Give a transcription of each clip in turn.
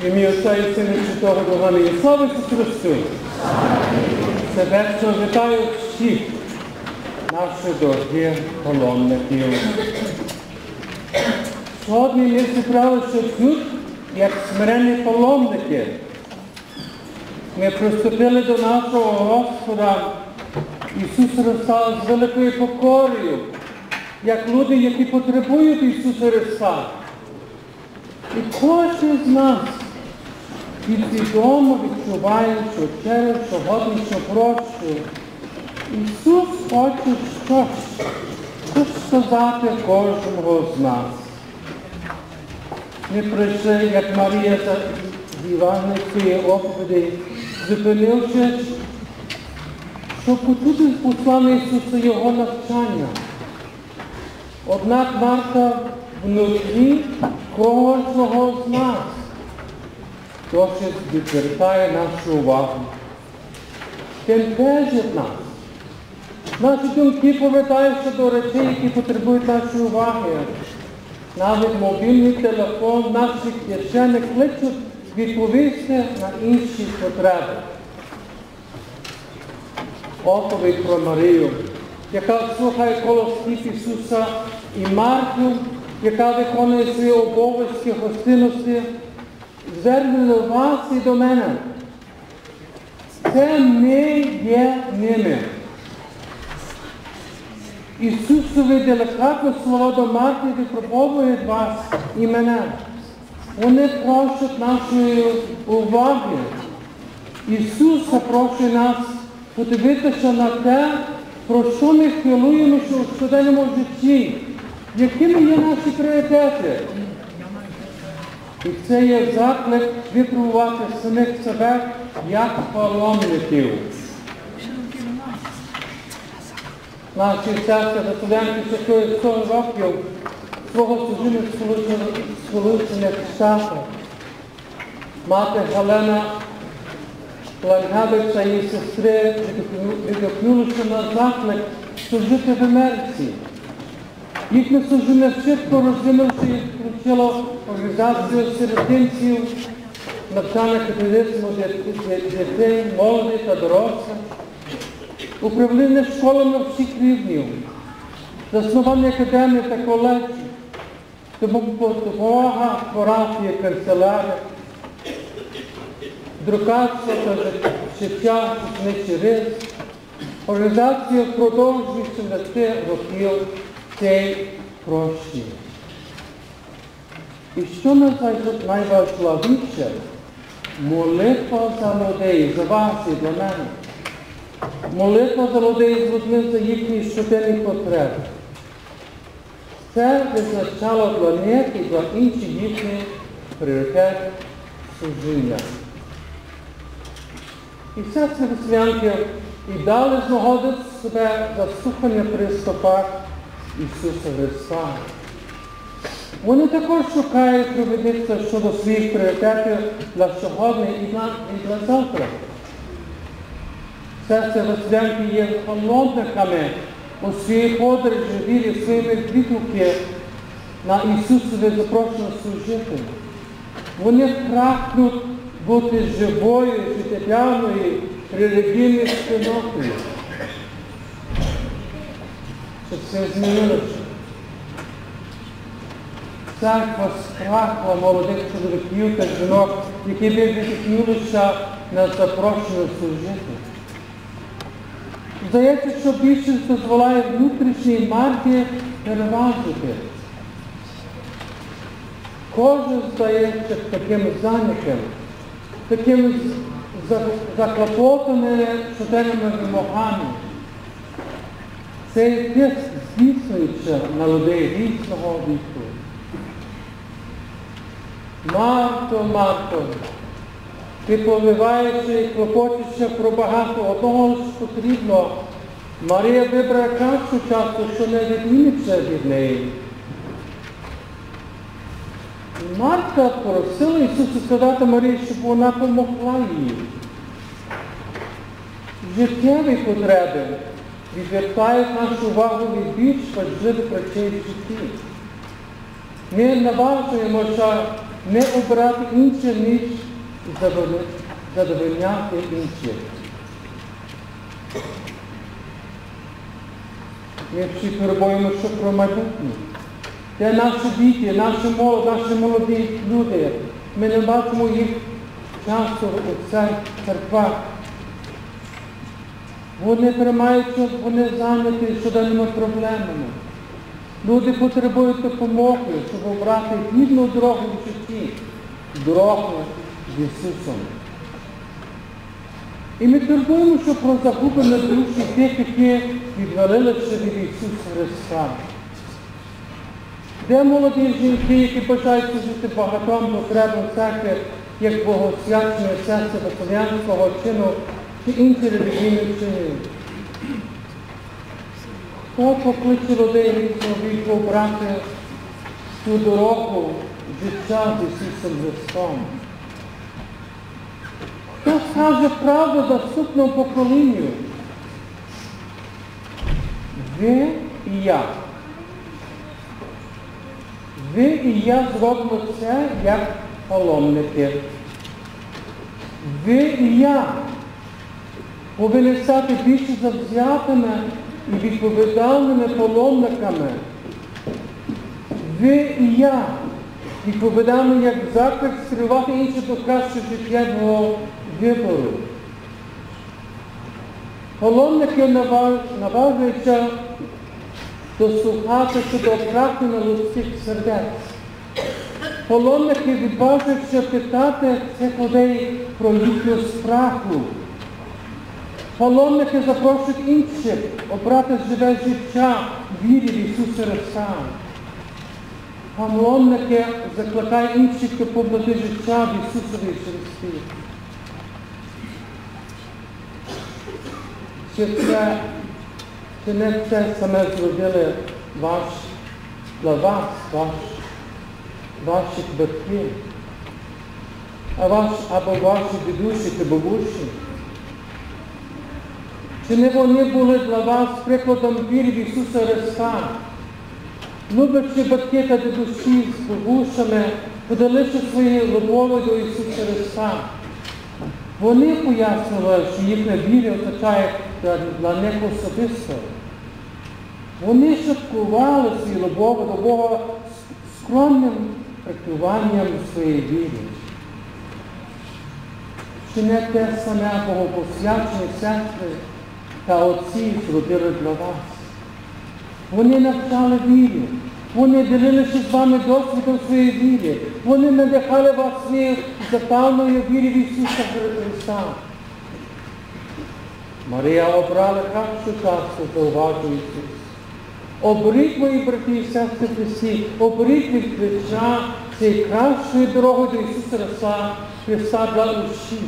В ім'я Отця і Сина і Святого Духа. Амінь. Слава Ісусу Христу! Сердечно вітаю всіх наших дорогих паломників. Сьогодні ми зібралися тут, як смиренні паломники. Ми приступили до нашого Господа Ісуса Христа з великою покорою, як люди, які потребують Ісуса Христа. І кожен з нас підсвідомо відчуває, що через сьогоднішню прощу Ісус хоче щось сказати кожному з нас. Ми прийшли, як Марія з Євангельської оповіді, зупинившись, щоб почути послання Ісуса Його навчання. Однак Марта внутрі кожного з нас досить відвертає нашу увагу. Бентежить нас. Наші думки повертаються до речей, які потребують нашої уваги. Навіть мобільний телефон наших кишенях кличуть відповісти на інші потреби. Оповідь про Марію, яка слухає коло слів Ісуса, і Марту, яка виконує свої обов'язки гостинності, звернення до вас і до мене. Це ми є ними. Ісусові делікатне слова до Марти випробовують вас і мене. Вони просять нашої уваги. Ісус запрошує нас подивитися на те, про що ми хвилюємося у щоденному житті, якими є наші пріоритети. І це є заклик випробувати самих себе як паломників. Наші сестри та студенти святої 100 років свого служіння в Сполучених Штатах. Мати Галина Лангевич та її сестри відгукнулися на заклик служити в Америці. Їхнє служіння швидко розвинулося і включило організацію сиротинців, навчання католицизму дітей, молоді та дорослих, управління школами всіх рівнів, заснування академії та коледжів, допомога парафії, канцелярії, друкація та життя учничий рис, організація впродовж 80 років цей прощі. І що найважливіше? Молитва за людей, за вас і для мене. Молитва за людей з людьми за їхні щоденні потреби. Це визначало для них і для інших їхній пріоритет служіння. І все це християнки і дали з нагоди себе за слухання при стопах Ісуса Христа. Вони також шукають провідництва щодо своїх пріоритетів для сьогодні і для завтра. Сестри християнки є паломниками у своїй подорожі вірі своїми відгуки на Ісусові запрошення служити. Вони прагнуть бути живою, життєдіяльною, релігійною спільнотою. Щоб це змінилося. Церква спрагла молодих чоловіків та жінок, які би відгукнулися на запрошення служити. Здається, що більшість дозволяє внутрішній марки переважити. Кожен здається таким зайнятим, таким заклопотаним щоденними вимогами. Цей тиск здійснюється на людей різного віку. Марто, Марто, ти повиваєшся і клопочешся про багато, одного ж потрібно. Марія вибрала кращу частку, що не відміниться від неї. Марта просила Ісуса сказати Марії, щоб вона помогла їй. Життєві потреби відвертають нашу увагу від більш важливих речей в житті. Ми наважуємося не обрати інше, ніж задовольняти інших. Ми всі турбуємо, що про майбутнє. Де наші діти, наші молоді люди, ми не бачимо їх часу у церквах. Вони тримаються, вони зайняті щоденними проблемами. Люди потребують допомоги, щоб обрати гідну дорогу в житті, дорогу з Ісусом. І ми турбуємося про загублені душі тих, які відвалилися від Ісуса Христа. Де молоді жінки, які бажають жити багатьом потребам церкви, як богосвячення серця василянського чину чи інші релігійні вчини? Хто покличе людей від обрати цю дорогу життя з Ісусом Христом? Хто скаже правду наступному поколінню? Ви і я. Ви і я зробимо це як паломники. Ви і я повинні стати більше завзятими і відповідальними паломниками. Ви і я відповідальні як заклик скривати інші до кращого життєвого вибору. Паломники наважуються дослухатися до прагнення людських сердець. Паломники відважуються питати цих людей про їхню спрагу. Паломники запрошують інших обрати живе життя в вірі в Ісуса Христа. Паломники закликають інших до повноти життя в Ісусові Христі. Чи не це саме зробили для вас, ваші батьки, або ваші дідусі чи бабусі? Чи не вони були для вас прикладом віри в Ісуса Христа? Люблячи батьки та дідусі з бабусями, подалися своєю любов'ю до Ісуса Христа. Вони пояснювали, що їхня віра означає для них особисто. Вони шуткували свою любов до Бога скромним практикуванням своєї віри. Чи не те саме богопосвячені сестри та отці зробили для вас? Вони навчали вірі. Вони ділилися з вами досвідом своєї віри. Вони надихали вас своєю запальною вірі в Ісуса Христа. Марія обрала кращу часу, зауважує Ісус. Оберіть, мої брати і сестри в Христі, оберіть від плеча цієї кращої дороги до Ісуса Христа для усіх.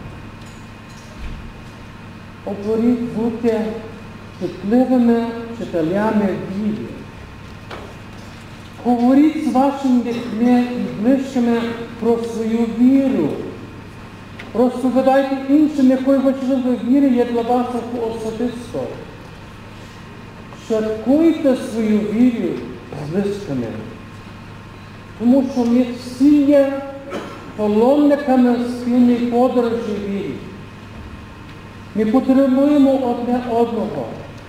Оберіть бути чутливими вчителями віри. Говоріть з вашими дітьми і ближчими про свою віру. Розповідайте іншим, якою важливою віра є для вас особисто. Святкуйте свою віру з близькими. Тому що ми всі є паломниками спільної подорожі віри. Ми потребуємо одне одного.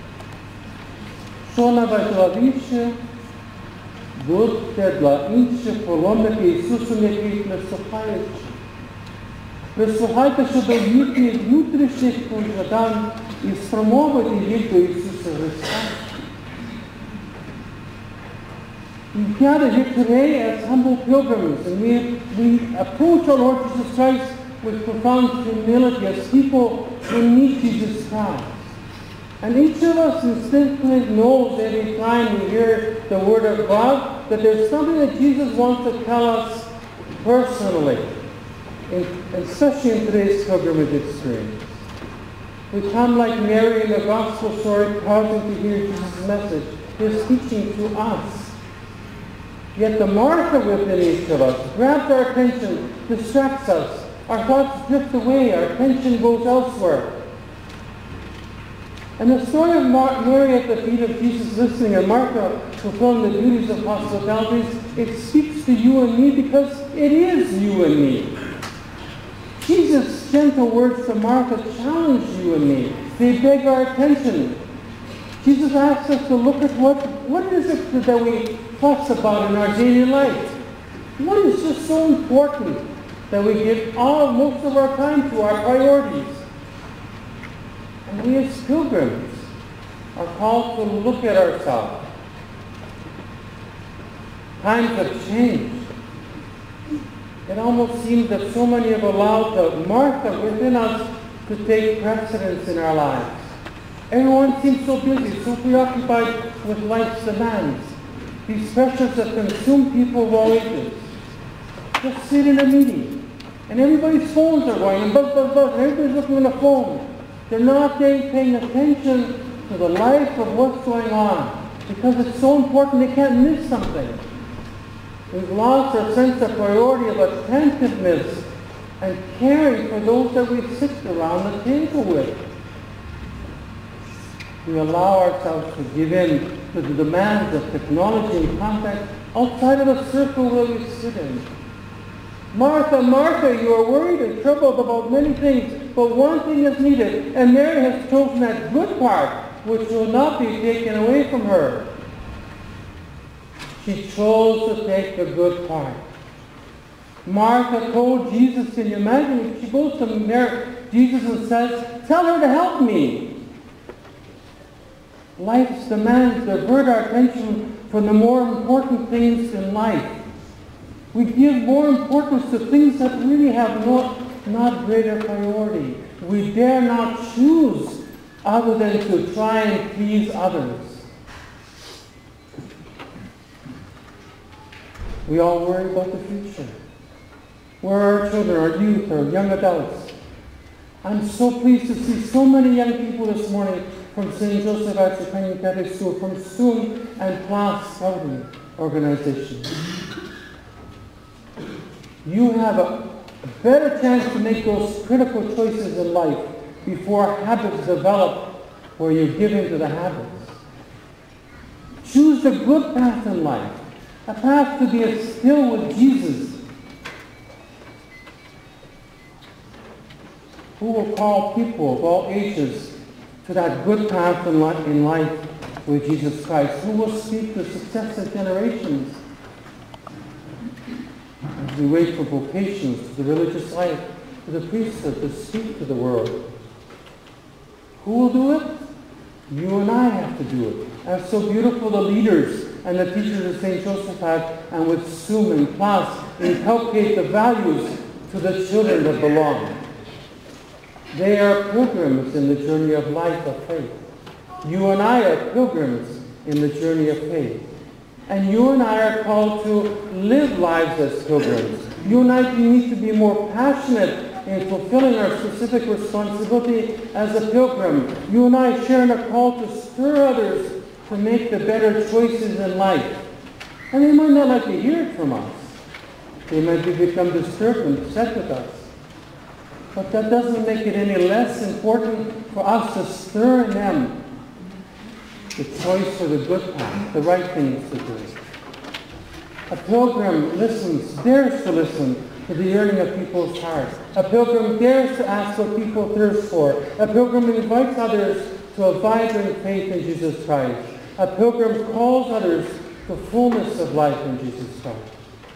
Що найважливіше, будьте для інших паломників Ісусом, які прислухають. Прислухайтеся до їхніх внутрішніх пожадань і спромовити їх до Ісуса Христа. We gather here today as humble pilgrims, and we approach our Lord Jesus Christ with profound humility as people who need Jesus Christ. And each of us instinctively knows every time we hear the Word of God that there's something that Jesus wants to tell us personally, especially in today's pilgrimage experience. We come like Mary in the Gospel story, pausing to hear Jesus' message, His teaching to us. Yet the Martha within each of us grabs our attention, distracts us. Our thoughts drift away, our attention goes elsewhere. And the story of Mary at the feet of Jesus listening and Martha fulfilling the duties of hospitality, it speaks to you and me because it is you and me. Jesus' gentle words to Martha challenge you and me. They beg our attention. Jesus asks us to look at what is it that we fuss about in our daily life. What is just so important that we give most of our time to, our priorities? And we as pilgrims are called to look at ourselves. Times have changed. It almost seems that so many have allowed the Martha within us to take precedence in our lives. Everyone seems so busy, so preoccupied with life's demands. These pressures that consume people of all ages. Just sit in a meeting, and everybody's phones are going, and buzz, buzz, buzz, and everybody's looking at the phone. They're not paying attention to the life of what's going on, because it's so important they can't miss something. We've lost our sense of priority of attentiveness and caring for those that we sit around the table with. We allow ourselves to give in to the demands of technology and contact outside of the circle where we sit in. Martha, Martha, you are worried and troubled about many things, but one thing is needed, and Mary has chosen that good part, which will not be taken away from her. She chose to take the good part. Martha told Jesus, can you imagine? She goes to Jesus and says, tell her to help me. Life's demands divert our attention from the more important things in life. We give more importance to things that really have not greater priority. We dare not choose other than to try and please others. We all worry about the future. Where are our children, our youth, our young adults? I'm so pleased to see so many young people this morning from St. Joseph Atchakani Catholic School, from SUM and Class Scouting Organization. You have a better chance to make those critical choices in life before habits develop where you give into the habits. Choose the good path in life, a path to be still with Jesus, who will call people of all ages to that good path in life with Jesus Christ, who will speak to successive generations as we wait for vocations to the religious life, to the priesthood, to speak to the world. Who will do it? You and I have to do it. And so beautiful the leaders and the teachers of St. Joseph have, and with SUM and Class, inculcate the values to the children that belong. They are pilgrims in the journey of life of faith. You and I are pilgrims in the journey of faith. And you and I are called to live lives as pilgrims. You and I need to be more passionate in fulfilling our specific responsibility as a pilgrim. You and I share in a call to stir others to make the better choices in life. And they might not like to hear it from us. They might become disturbed and upset with us. But that doesn't make it any less important for us to stir in them the choice for the good path, the right things to do. A pilgrim listens, dares to listen to the yearning of people's hearts. A pilgrim dares to ask what people thirst for. A pilgrim invites others to a vibrant faith in Jesus Christ. A pilgrim calls others to fullness of life in Jesus Christ.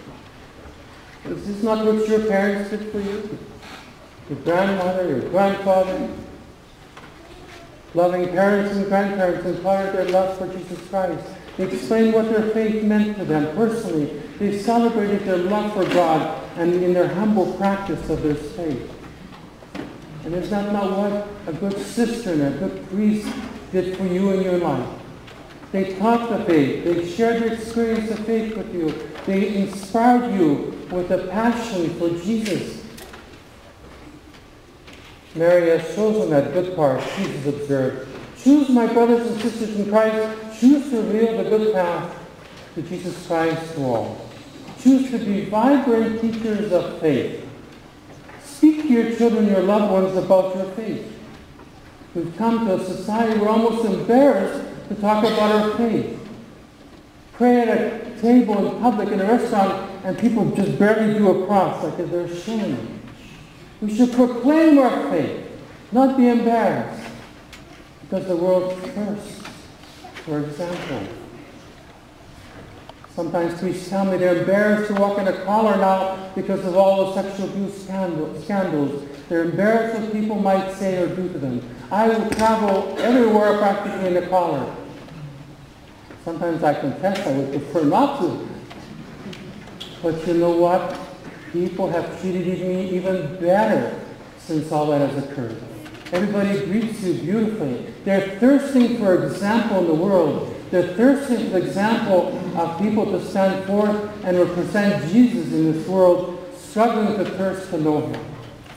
Is this not what your parents did for you? Your grandmother, your grandfather? Loving parents and grandparents imparted their love for Jesus Christ. They explained what their faith meant to them personally. They celebrated their love for God and in their humble practice of their faith. And is that not what a good sister and a good priest did for you in your life? They taught the faith. They shared their experience of faith with you. They inspired you with a passion for Jesus. Mary has chosen that good part. Jesus observed, choose, my brothers and sisters in Christ, choose to reveal the good path to Jesus Christ to all. Choose to be vibrant teachers of faith. Speak to your children, your loved ones about your faith. We've come to a society where we're almost embarrassed to talk about our faith. pray at a table in public in a restaurant and people just barely do a cross like they're ashamed. We should proclaim our faith, not be embarrassed, because the world thirsts for example. Sometimes priests tell me they're embarrassed to walk in a collar now because of all the sexual abuse scandals. They're embarrassed what people might say or do to them. I will travel everywhere practically in a collar. Sometimes I confess I would prefer not to. But you know what? People have treated me even better since all that has occurred. Everybody greets you beautifully. They're thirsting for example in the world. They're thirsting for the example of people to stand forth and represent Jesus in this world, struggling to thirst to know Him.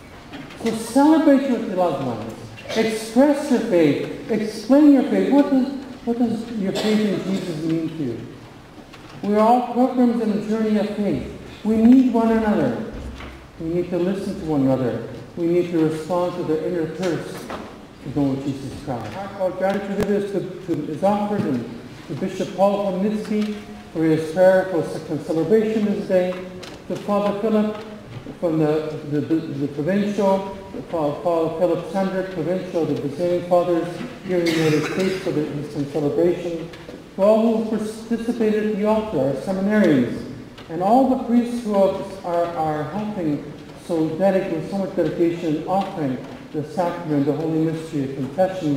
So celebrate with your loved ones. Express your faith. Explain your faith. What does your faith in Jesus mean to you? We're all pilgrims in a journey of faith. We need one another. We need to listen to one another. We need to respond to their inner thirst to know Jesus Christ. Our gratitude is offered to Bishop Paul Chmielnicki for his prayer for second celebration this day, to Father Philip from the provincial, Father Philip Sandrick, provincial, the Brazilian fathers here in the United States for the Eastern celebration, to all who participated at the altar, our seminarians, and all the priests who are helping with so much dedication and offering the sacrament, the holy mystery of confession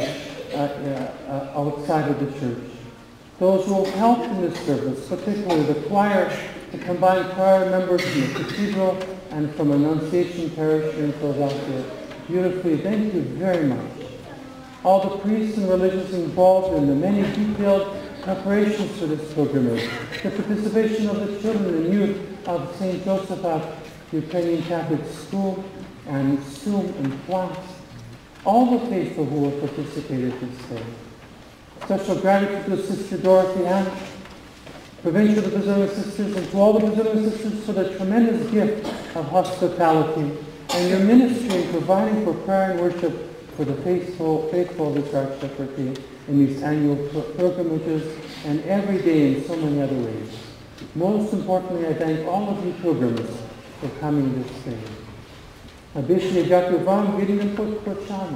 outside of the church. Those who have helped in this service, particularly the choir, the combined choir members from the cathedral and from Annunciation Parish in Philadelphia. Beautifully, thank you very much. All the priests and religious involved in the many detailed preparations for this pilgrimage, the participation of the children and youth of St. Joseph Ukrainian Catholic School and Zoom and class, all the faithful who have participated this day. Special gratitude to Sister Dorothy Ann, Provincial Brazilian Sisters, and to all the Brazilian Sisters for the tremendous gift of hospitality and your ministry in providing for prayer and worship for the faithful of this Archdiocese in these annual pilgrimages and every day in so many other ways. Most importantly, I thank all of you pilgrims for coming this day. Обещали дякую вам, вірним прочанам,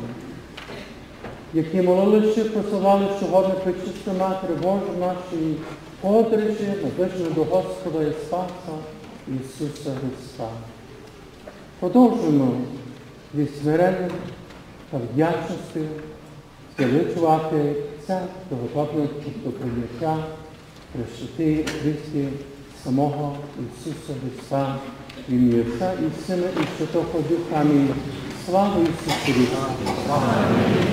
які молилися, просували сьогодні пречисту Матері Божу нашої подорожі, наближені до Господа і Спаса Ісуса Христа. Продовжуємо зі смиренням та вдячністю звеличувати це приготовлення до прийняття Пресвятої Христі самого Ісуса Христа, в ім'я Отця і Сина і Святого Духа. Амінь. Слава Ісусу Христу!